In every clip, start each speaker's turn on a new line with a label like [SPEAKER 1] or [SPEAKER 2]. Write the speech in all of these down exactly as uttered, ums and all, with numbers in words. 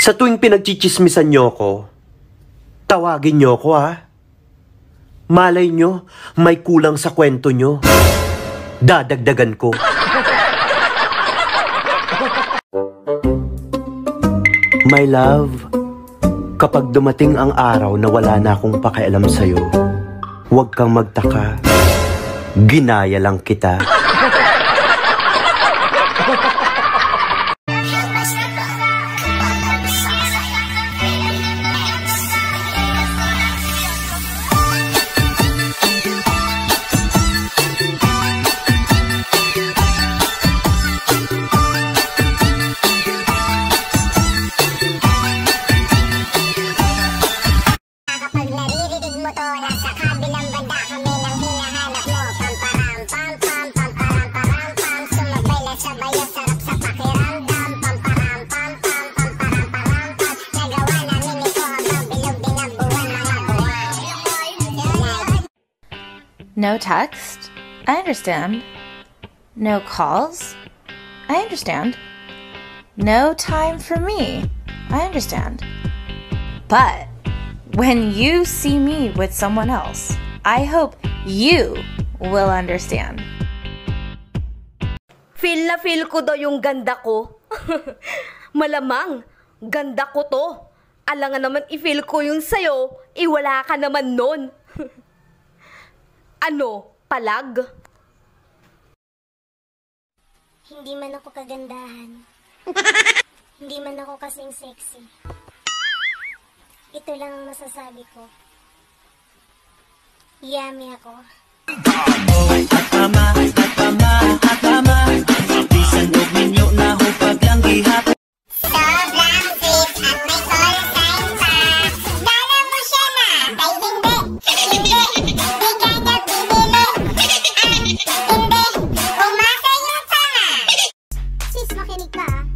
[SPEAKER 1] Sa tuwing pinagchichismisan nyo ko, tawagin nyo ko ha. Malay nyo, may kulang sa kwento nyo. Dadagdagan ko. My love, kapag dumating ang araw na wala na akong pakialam sa'yo, huwag kang magtaka. Ginaya lang kita.
[SPEAKER 2] No text? I understand. No calls? I understand. No time for me? I understand. But when you see me with someone else, I hope you will understand.
[SPEAKER 3] Feel na feel ko daw yung ganda ko. Malamang, ganda ko to. Alangan naman i-feel ko yung sayo, iwala ka naman nun. Ano, palag?
[SPEAKER 4] Hindi man ako kagandahan. Hindi man ako kasing sexy. Ito lang ang masasabi ko. Yummy ako.
[SPEAKER 5] Atama, atama, atama. Bisan og ninyo na hupag lang gihapon.
[SPEAKER 4] Sobrang sweet at may call sign pa. Dala mo siya na, ay hindi. Hindi, hindi ka niya pinili. Ah, hindi, umasa yung tanga. Sis, makinig ka ah.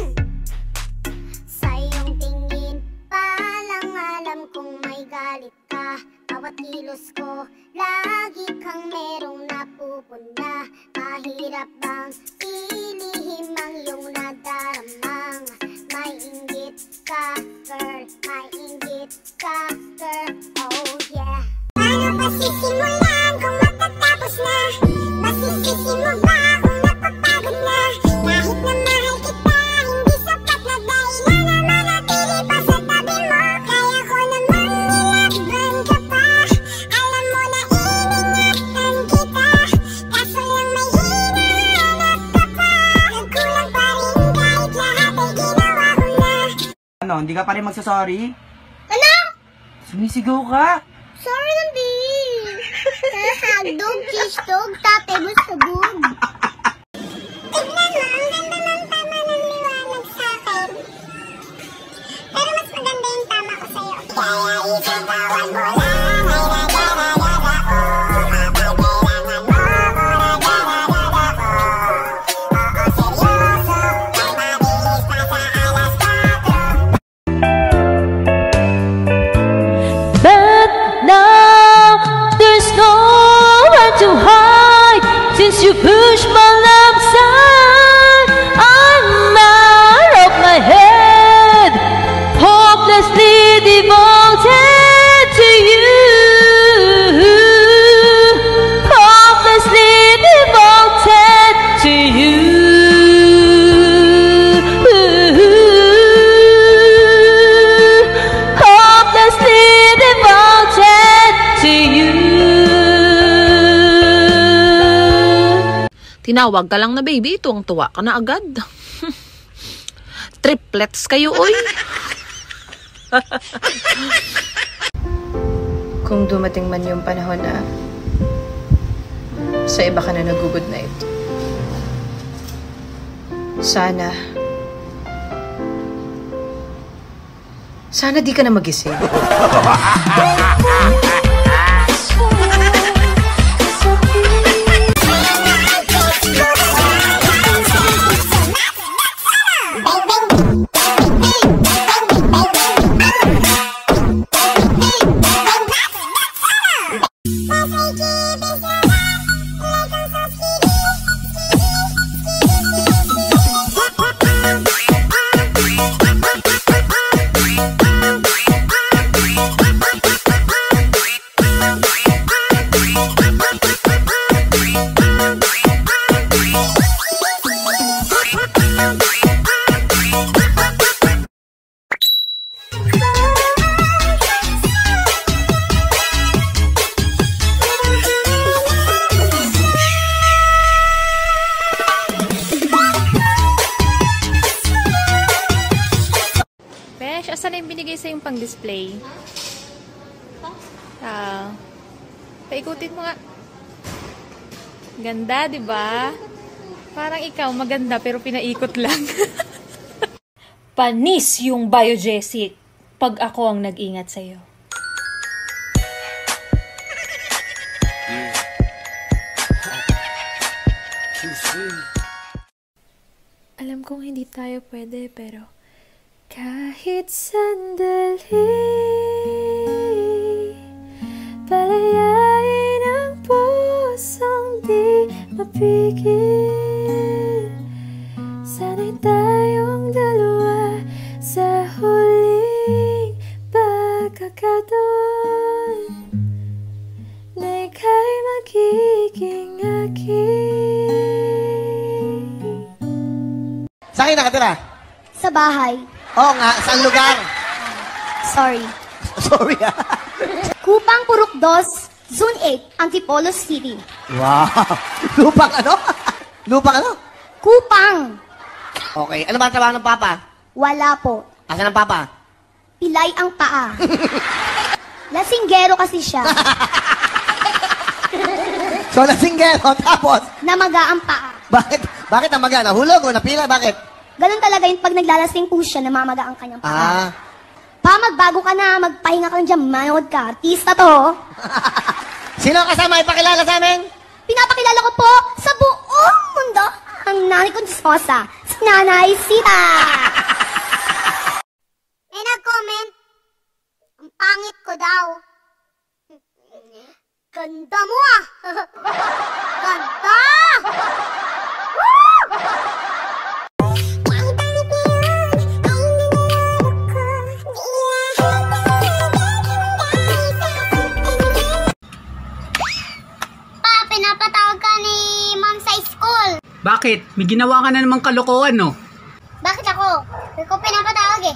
[SPEAKER 4] Sa iyong tingin, palang alam kong may galit ka. Bawat kilos ko, lagi kang merong napupunta. Mahirap bang ilihim ang iyong nadaramang may inggit ka, girl, may inggit ka, girl, oh yeah. Paano ba sisimulan kung matatapos na? Masisisi mo ba kung napapagod na? Kahit na mahal kita, hindi sapat na dahilan na manatili pa sa tabi mo. Kaya ko naman nilakban ka pa. Alam mo na iningatan kita, kaso lang may hinahanap ka pa. Nagkulang pa rin kahit lahat ay ginawa ko na.
[SPEAKER 5] Ano, hindi ka pa rin magsasorry?
[SPEAKER 4] Ano?
[SPEAKER 5] Sumisigaw ka?
[SPEAKER 4] Sorry lang, babe. Hagdog, kiss dog, tate mo sabog. Tignan mo, ang ganda ng tama ng liwanag sa akin. Pero mas maganda yung tama ko sa'yo. Kaya isatawan mo lang, ay nagaragad ako. Kapag kailangan mo, nagaragad ako. Oo, seryoso, may mabilis pa sa alas kwatro.
[SPEAKER 6] But now there's nowhere to hide since you pushed my love aside. I'm out of my head, hopelessly devoted to you, hopelessly devoted to you. Hopelessly devoted to you.
[SPEAKER 7] Tinawag ka lang na baby, tuwang-tuwa ka na agad. Triplets kayo, oy.
[SPEAKER 2] Kung dumating man yung panahon na sa iba ka na nag-good night, sana sana di ka na magising.
[SPEAKER 4] Like
[SPEAKER 8] asan na yung binigay sa yung pang-display? Ah, paikutin mo nga. Ganda, di ba? Parang ikaw, maganda, pero pinaikot lang.
[SPEAKER 9] Panis yung biogesic pag ako ang nag-ingat sa'yo.
[SPEAKER 8] Alam kong hindi tayo pwede, pero kahit sandali, palayain ang pusong di mapigil. Sana'y tayong dalawa sa huling pagkakataon na ika'y magiging akin.
[SPEAKER 10] Saan kayo nakatira?
[SPEAKER 4] Sa bahay.
[SPEAKER 10] Oo nga, saan lugar?
[SPEAKER 4] Sorry.
[SPEAKER 10] Sorry ah.
[SPEAKER 4] Kupang Purok dos, Zone eight, Antipolo City.
[SPEAKER 10] Wow. Lupang ano? Lupang ano?
[SPEAKER 4] Kupang.
[SPEAKER 10] Okay, ano ba ang trabaho ng papa?
[SPEAKER 4] Wala po.
[SPEAKER 10] Asan ang papa?
[SPEAKER 4] Pilay ang paa. Lasinggero kasi siya.
[SPEAKER 10] So, lasinggero, tapos?
[SPEAKER 4] Namaga ang paa.
[SPEAKER 10] Bakit? Bakit namaga? Nahulog o napila? Bakit?
[SPEAKER 4] Ganun talaga yung pag naglalasing po siya, namamaga ang kanyang paa.
[SPEAKER 10] Ah.
[SPEAKER 4] Pa, magbago ka na, magpahinga ka lang dyan, manood ka. Artista to.
[SPEAKER 10] Sino ang kasama ipakilala sa amin?
[SPEAKER 4] Pinapakilala ko po sa buong mundo ang nanay kong disposa, si Nanay Sita.
[SPEAKER 11] May nag-comment, ang pangit ko daw. Ganda mo ah! Ganda! Woo!
[SPEAKER 4] Pa, pinapatawag ka ni Ma'am sa school.
[SPEAKER 12] Bakit? May ginawa ka na namang kalokohan, no?
[SPEAKER 4] Bakit ako? Hindi ko pinapatawag eh.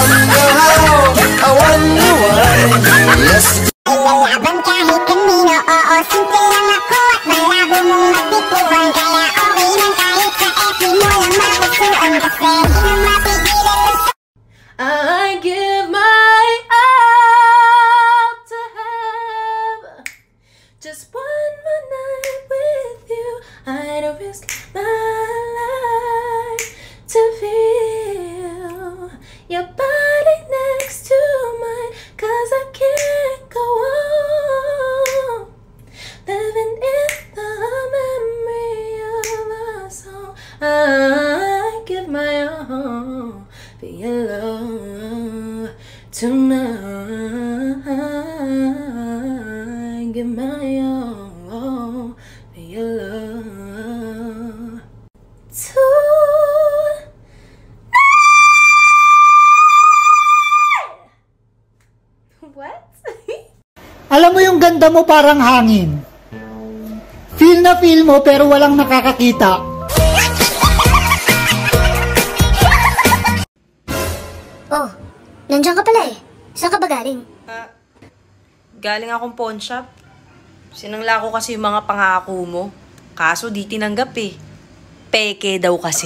[SPEAKER 5] I wonder why. Yes.
[SPEAKER 4] Laban kahit kanino, oo, simple lang ako at malabo mong magbipuan. Kaya okay lang kahit sa epi mo lang mapusuan. Kasi hindi na mapigilan.
[SPEAKER 6] I give my all to have just one more night with you. I'd risk my life to feel your body next to mine, 'cause I can't go on living in the memory of a song. I give my all for your love tonight. I give my all for your love tonight. What?
[SPEAKER 13] Alam mo yung ganda mo parang hangin. Feel na feel mo pero walang nakakakita.
[SPEAKER 11] Oh, nandiyan ka pala eh. Saan ka ba galing?
[SPEAKER 14] Uh, galing akong pawn shop. Sinangla ko kasi yung mga pangako mo. Kaso di tinanggap eh. Peke daw kasi.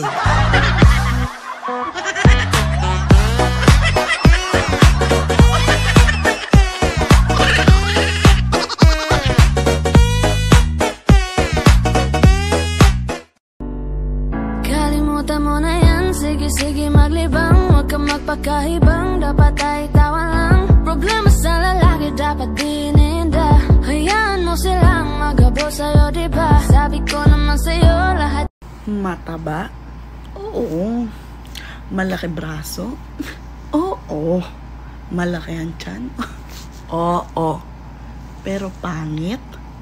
[SPEAKER 6] Kalimutan mo na yan, sige sige maglibang. Huwag ka magpakahibang, dapat ay tawa lang. Problema sa lalaki dapat dininda. Hayaan mo silang magabo sa'yo, diba? Sabi ko naman sa'yo lahat.
[SPEAKER 15] Mataba? Oo. Malaki braso? Oo. Malaki ang tiyan? Oo. Pero pangit?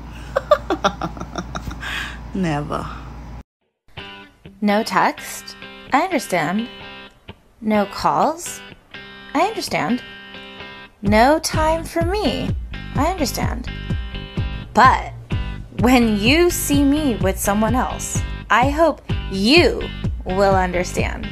[SPEAKER 15] Never.
[SPEAKER 2] No text? I understand. No calls? I understand. No time for me? I understand. But when you see me with someone else, I hope you will understand.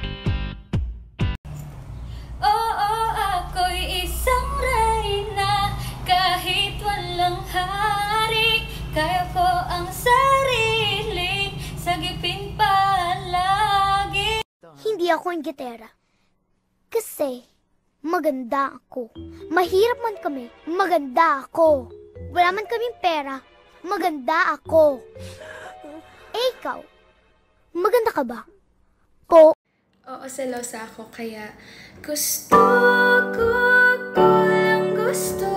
[SPEAKER 6] Oo, ako'y isang reyna. Kahit walang hari, kaya ko ang sarili. Sagipin palagi.
[SPEAKER 4] Hindi ako ang gitera. Kasi,
[SPEAKER 11] maganda ako. Mahirap man kami, maganda ako. Wala man kaming pera, maganda ako. Eh, ikaw, maganda ka ba? Po.
[SPEAKER 16] Oo, selosa ako, kaya gusto ko, ko lang gusto.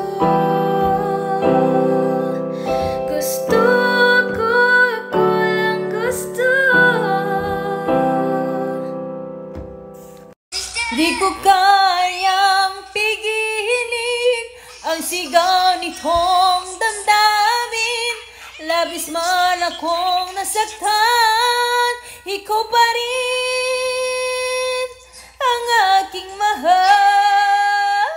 [SPEAKER 16] Gusto ko, ko lang gusto.
[SPEAKER 17] Di ko kayang pigilin ang sigaw nitong damdamin. Labis man akong nasaktan, ikaw pa rin ang aking mahal.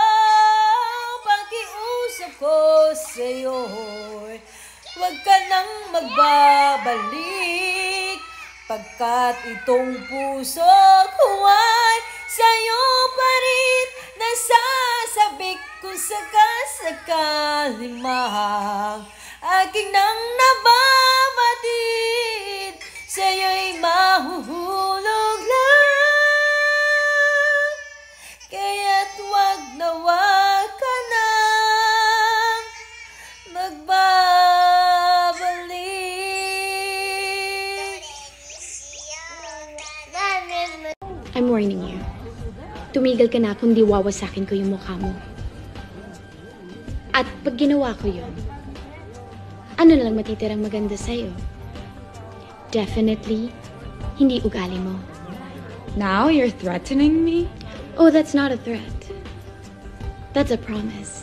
[SPEAKER 17] Pakiusap ko sa'yo'y huwag ka nang magbabalik, pagkat itong puso ko ay sa'yo pa rin nasasabik. Kung sakasakali mang aking nang nababatid, sa'yo'y mahuhulog lang. Kaya't wag na wag ka nang magbabalik.
[SPEAKER 18] I'm warning you. Tumigil ka na kung di wawasakin ko yung mukha mo. At pag ginawa ko yun, ano na lang matitirang maganda sa'yo? Definitely, hindi ugali mo.
[SPEAKER 19] Now you're threatening me?
[SPEAKER 18] Oh, that's not a threat. That's a promise.